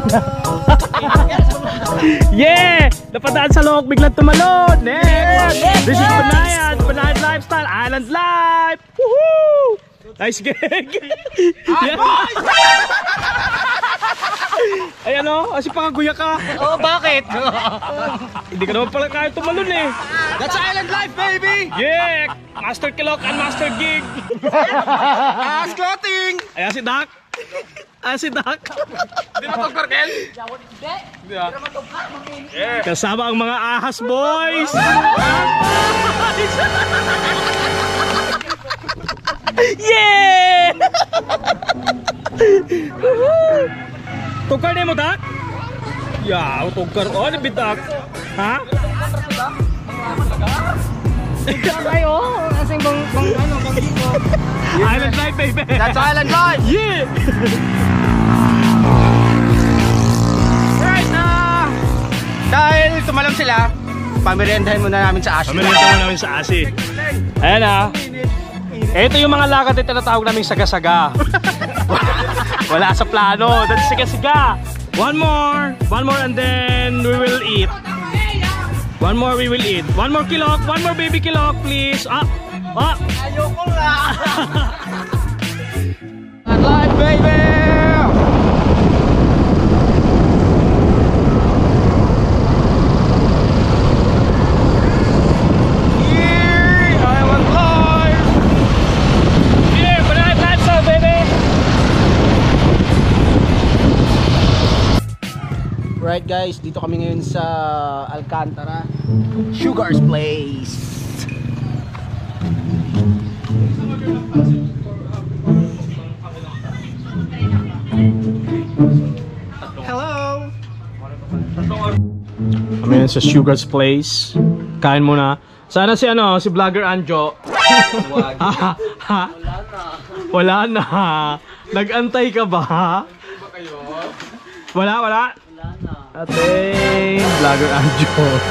Yeah! Napadaan sa loob, biglang tumalon! Next! This is Banayan! Banayan Lifestyle! Island Life! Woohoo! Nice gig! Yeah. Ay ano? Kasi pangaguya ka! Oh, bakit? Hindi ka naman pala kaya tumalon eh! That's Island Life, baby! Yeah! Master Kilok and Master Gig! Clothing! Ayan si Doc! Ayan si Doc! Hindi mo pagparkel? Kasama ang mga ahas boys! Yeah! Tukar na mo, Doc? Yeah, tukar. Oh, ano bitak? Ha? Ay, oh. Kasi bang dito. Island Life, baby! That's Island Life! Yeah! Alright na! Dahil tumalon sila, pamirendahin muna namin sa Ashi. Pamirinda mo namin sa Asi. Ayan ah. Ito yung mga lakad na tinatawag naming saga-saga. Wala sa plano. That's saga-saga. One more and then we will eat. One more we will eat. One more kilok. One more baby kilok, please. Ayoko nga! Live, baby! Island Life! Here, Banayan Lifestyle, baby! Right guys, dito kami ngayon sa Alcantara Sugar's Place. Hello. Kami ngayon sa Sugar's Place. Kain muna. Sana si si vlogger Anjo. Wala na. Nag-antay ka ba? Wala. Ating vlogger Anjo.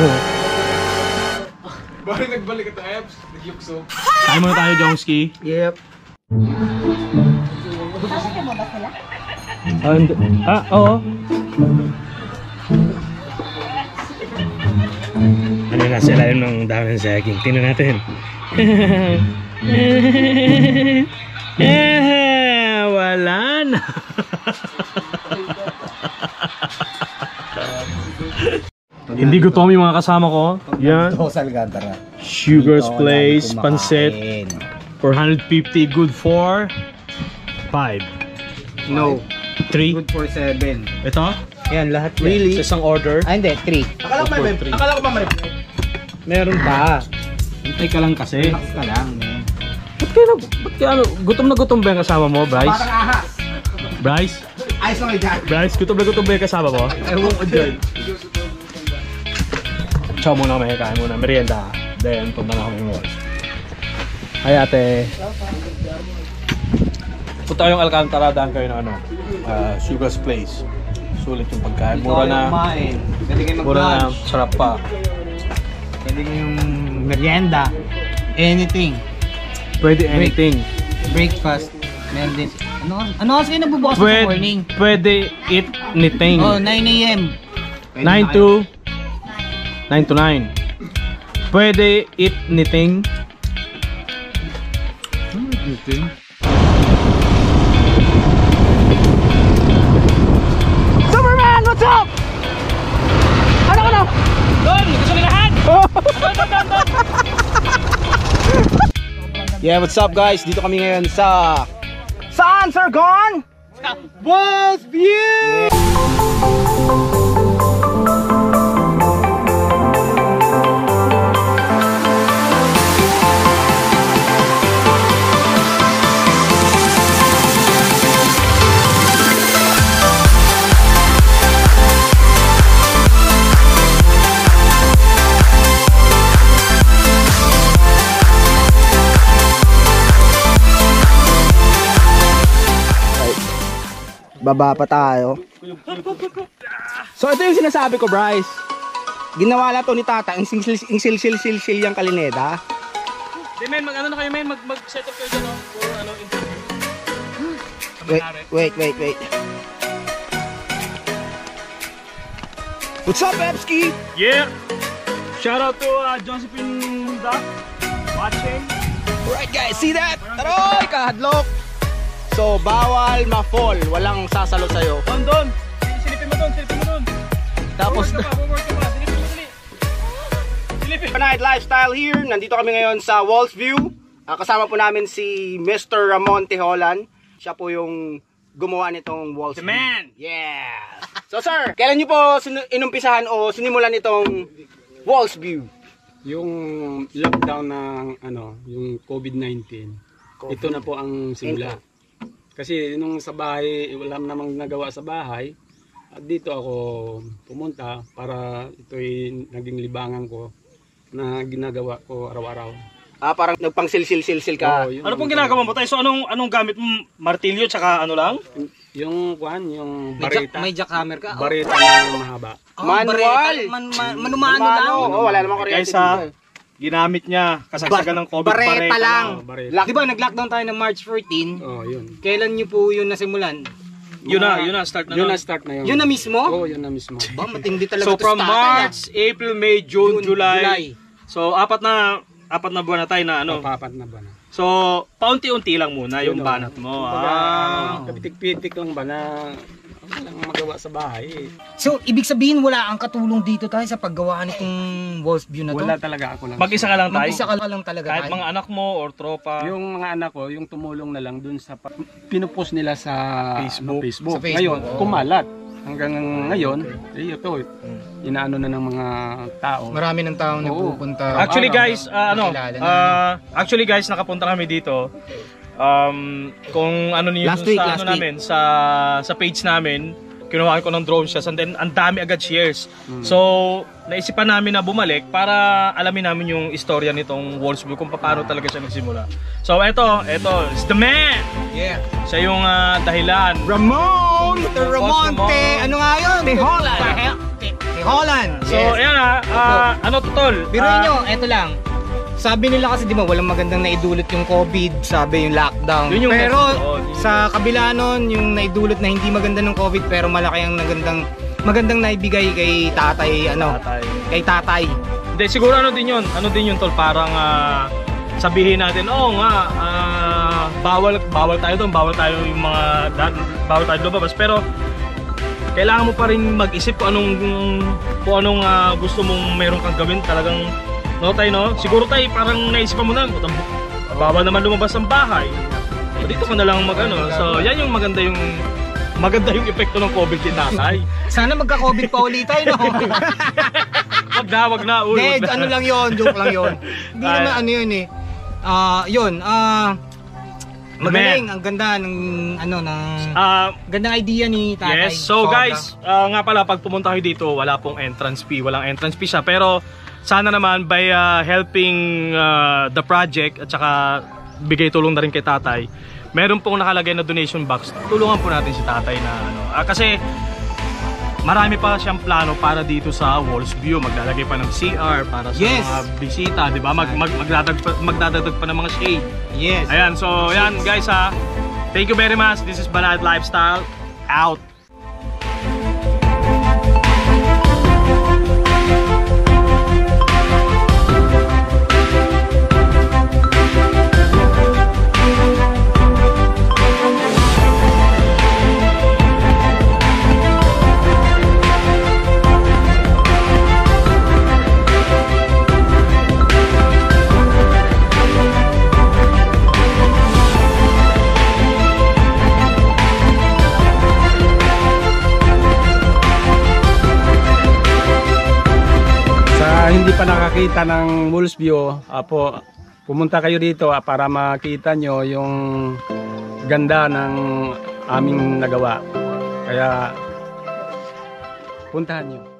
Bari nagbalik ito Eps, nagyukso. Kain muna tayo, Jongski. Yep. Oo. Ano na sila yun ng dami ng saging? Tingnan natin. Wala na. Hindi gutom yung mga kasama ko. Yan. Ito sa Alcantara. Sugar's Dito Place, lagi pancit. kumakain. 450, good for 5. No. 3. Good for 7. Ito? Yan, lahat yan. Really? Sa isang order? Ah, hindi. 3. Akala ko ba may Meron pa. Hintay ka lang kasi. Relax ka lang. Ba't kaya gutom na gutom ba yung kasama mo, Bryce? parang ahas. Bryce? Ayos lang kayo dyan. Bryce, gutom na gutom ba yung kasama mo? Ewan ko dyan. Chow muna kami, kain muna, merienda. Then, punta na kami mall. Ay ate. Punta kayong Alcantara, daan kayo ng Sugar's Place. Sulit yung pagkain. Mura na. Pwede kayo Mura na, mag-lunch. sarap pa. Pwede kayong merienda. Anything. Pwede anything. Breakfast. Meron din. Ano kasi nagbubukas sa morning? Pwede eat anything. Oh, 9 AM. 9 to 9. Pwede eat anything. Anything? Superman, what's up? Ano? Doon! Gusto nila Yeah, what's up guys? Dito kami ngayon sa... Saan, Sir Gon? Wolf View! Baba pa tayo. So ito yung sinasabi ko, Bryce. Ginawa na to ni Tata, ang silsil yung Kalineda. Di men, mag-ano na kayo men, mag-set up kayo dyan o. For ano, interview. Wait. What's up, Epski? Yeah! Shout out to Josephine Duck watching. Alright guys, see that? Taroy, kahadlok. So, bawal ma-fall. Walang sasalo sa'yo. Don! Silipin mo doon. Tapos, Forward ka pa. Silipin mo, dali. Silipin. Night Lifestyle here. Nandito kami ngayon sa Walls View. Kasama po namin si Mr. Ramon Teholan. Siya po yung gumawa nitong Walls The View. man! Yeah! So sir, kailan nyo po inumpisahan o sinimulan itong Walls View? Yung lockdown ng yung COVID-19. Ito na po ang simula. Kasi nung sa bahay, wala namang nagawa sa bahay. At dito ako pumunta para ito'y naging libangan ko na ginagawa ko araw-araw. Parang nagpang-sil-sil-sil ka. Oo, yun Ano pong ang- ginagawa mo tayo? So anong gamit mo? Martilyo tsaka ano lang? Yung yung bareta. May jackhammer ka? Bareta na mahaba. Manual! Manumano lang. Oo, wala namang kuryente Guys ha, ginamit niya kasagsagan ng COVID Bareta lang. Oh, bareta. Di ba nag-lockdown tayo ng March 14? Oh, yun. Kailan nyo po yun nasimulan? Yun na, start na. Yun nun. na start na yun. Yun na mismo? Oo, yun na mismo. Ba, matindi talaga So to from sa tatay, March, April, May, June, July. So apat na buwan na tayo na ano. Papat na ba na? So paunti-unti lang muna yung Yun, banat mo. Kapitik-pitik lang ba na walang magawa sa bahay. So, ibig sabihin wala ang katulong dito tayo sa paggawa nitong Walls View na to? Wala talaga ako lang. Mag-isa ka lang tayo? Mag-isa ka lang talaga Kahit tayo? mga anak mo or tropa. Yung mga anak ko, yung tumulong na lang dun sa pinupost nila sa Facebook. Facebook. Sa Facebook. Ngayon, kumalat. Hanggang ngayon, ito, inaano na ng mga tao. Marami ng taong Oo. nagpupunta. Actually guys, Nakilala na. nakapunta kami dito. Kung ano niyo Last sa week. namin sa page namin, kinuha ko ng drone shots and then ang dami agad shares. So, naisipan namin na bumalik para alamin namin yung istorya nitong Walls View kung paano talaga siya nagsimula. So, eto, it's the man. Yeah. Siya yung dahilan. Ramon! Mr. Ramonte, ano nga yun? Teholan. Teholan. So, ayan ano to tol? Biruin nyo, eto lang. Sabi nila kasi di ba walang magandang naidulot yung COVID, sabi yung lockdown. Yun yung pero message. sa kabila nun, yung naidulot na hindi maganda ng COVID pero malaki ang magandang naibigay kay tatay, Tatay. kay tatay. Hindi, siguro ano din yun tol, parang sabihin natin, bawal tayo doon, bawal tayo lumabas, pero kailangan mo pa rin mag-isip kung anong gusto mong meron kang gawin talagang, no tayo, no? Siguro tayo parang naisipan mo na, bawal naman lumabas ng bahay. So, dito ka na lang so yan yung maganda yung epekto ng COVID kay tatay. Sana magka-COVID pa ulit tayo, no? Wag na, uy. Hindi, ano lang yun, joke lang yun. Hindi Ay. naman ano yun eh. Magaling, ang ganda ng gandang idea ni tatay. Yes, so Sobra. guys, nga pala pag pumunta kayo dito, wala pong entrance fee, walang entrance fee siya, pero sana naman by helping the project at saka bigay tulong na rin kay tatay, meron pong nakalagay na donation box. Tulungan po natin si tatay na kasi marami pa siyang plano para dito sa Walls View. Maglalagay pa ng CR para sa Yes. mga bisita, di ba? Magdadagdag pa ng mga shade. Yes. Ayan, so yan guys ha. Thank you very much. This is Banat Lifestyle. Out. Hindi pa nakakita ng Walls View, pumunta kayo dito para makita nyo yung ganda ng aming nagawa. Kaya puntahan nyo.